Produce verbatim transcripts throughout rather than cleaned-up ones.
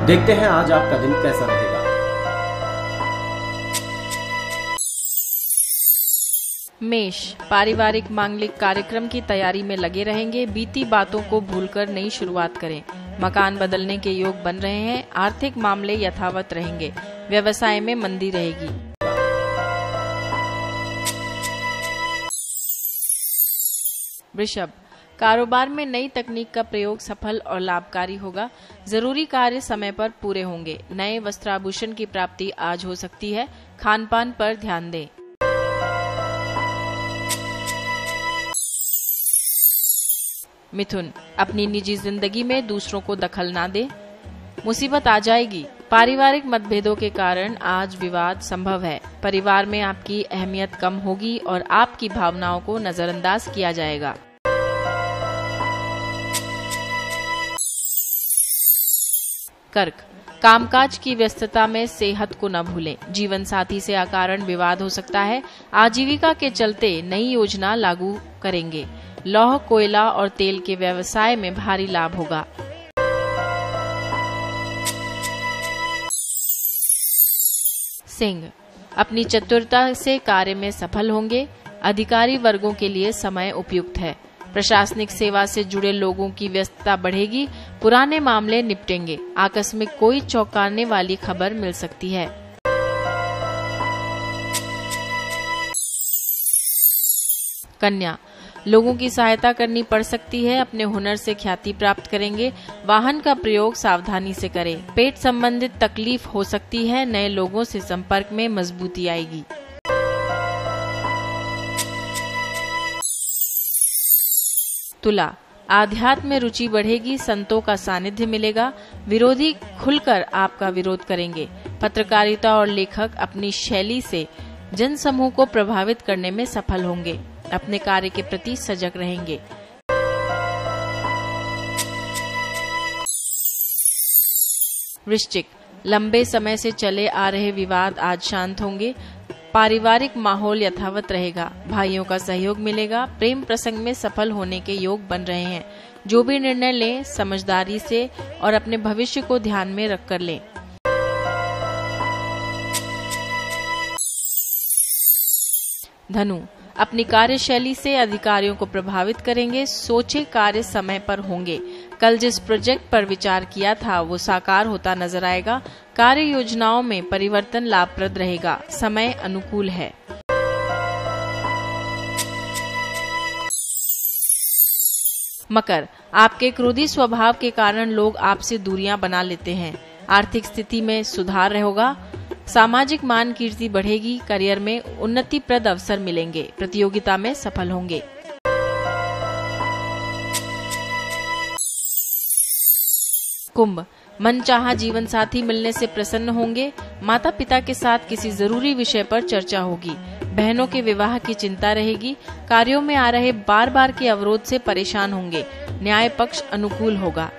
देखते हैं आज आपका दिन कैसा रहेगा। मेष, पारिवारिक मांगलिक कार्यक्रम की तैयारी में लगे रहेंगे। बीती बातों को भूलकर नई शुरुआत करें। मकान बदलने के योग बन रहे हैं। आर्थिक मामले यथावत रहेंगे। व्यवसाय में मंदी रहेगी। वृषभ, कारोबार में नई तकनीक का प्रयोग सफल और लाभकारी होगा। जरूरी कार्य समय पर पूरे होंगे। नए वस्त्राभूषण की प्राप्ति आज हो सकती है। खान पान पर ध्यान दें। मिथुन, अपनी निजी जिंदगी में दूसरों को दखल ना दें। मुसीबत आ जाएगी। पारिवारिक मतभेदों के कारण आज विवाद संभव है। परिवार में आपकी अहमियत कम होगी और आपकी भावनाओं को नजरअंदाज किया जाएगा। कर्क, कामकाज की व्यस्तता में सेहत को न भूलें। जीवन साथी से अकारण विवाद हो सकता है। आजीविका के चलते नई योजना लागू करेंगे। लौह, कोयला और तेल के व्यवसाय में भारी लाभ होगा। सिंह, अपनी चतुरता से कार्य में सफल होंगे। अधिकारी वर्गों के लिए समय उपयुक्त है। प्रशासनिक सेवा से जुड़े लोगों की व्यस्तता बढ़ेगी। पुराने मामले निपटेंगे। आकस्मिक कोई चौंकाने वाली खबर मिल सकती है। कन्या, लोगों की सहायता करनी पड़ सकती है। अपने हुनर से ख्याति प्राप्त करेंगे। वाहन का प्रयोग सावधानी से करें। पेट संबंधित तकलीफ हो सकती है। नए लोगों से संपर्क में मजबूती आएगी। तुला, आध्यात्म में रुचि बढ़ेगी। संतों का सानिध्य मिलेगा। विरोधी खुलकर आपका विरोध करेंगे। पत्रकारिता और लेखक अपनी शैली से जनसमूह को प्रभावित करने में सफल होंगे। अपने कार्य के प्रति सजग रहेंगे। वृश्चिक, लंबे समय से चले आ रहे विवाद आज शांत होंगे। पारिवारिक माहौल यथावत रहेगा। भाइयों का सहयोग मिलेगा। प्रेम प्रसंग में सफल होने के योग बन रहे हैं। जो भी निर्णय लें समझदारी से और अपने भविष्य को ध्यान में रखकर लें। धनु, अपनी कार्यशैली से अधिकारियों को प्रभावित करेंगे। सोचे कार्य समय पर होंगे। कल जिस प्रोजेक्ट पर विचार किया था वो साकार होता नजर आएगा। कार्य योजनाओं में परिवर्तन लाभप्रद रहेगा। समय अनुकूल है। मकर, आपके क्रोधी स्वभाव के कारण लोग आपसे दूरियां बना लेते हैं। आर्थिक स्थिति में सुधार होगा। सामाजिक मान कीर्ति बढ़ेगी। करियर में उन्नतिप्रद अवसर मिलेंगे। प्रतियोगिता में सफल होंगे। कुंभ, मनचाहा जीवन साथी मिलने से प्रसन्न होंगे। माता पिता के साथ किसी जरूरी विषय पर चर्चा होगी। बहनों के विवाह की चिंता रहेगी। कार्यों में आ रहे बार बार के अवरोध से परेशान होंगे। न्याय पक्ष अनुकूल होगा।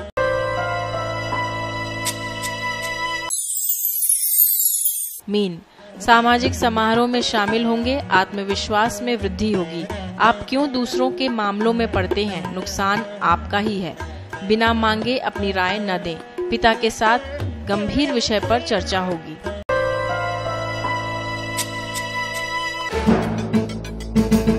मीन, सामाजिक समारोह में शामिल होंगे। आत्मविश्वास में वृद्धि होगी। आप क्यों दूसरों के मामलों में पड़ते हैं? नुकसान आपका ही है। बिना मांगे अपनी राय न दें। पिता के साथ गंभीर विषय पर चर्चा होगी।